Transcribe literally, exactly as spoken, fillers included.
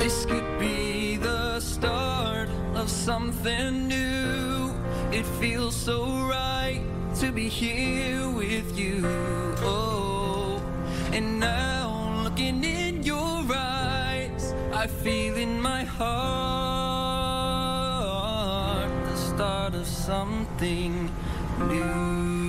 This could be the start of something new. It feels so right to be here with you. Oh, and now looking in your eyes, I feel in my heart the start of something new.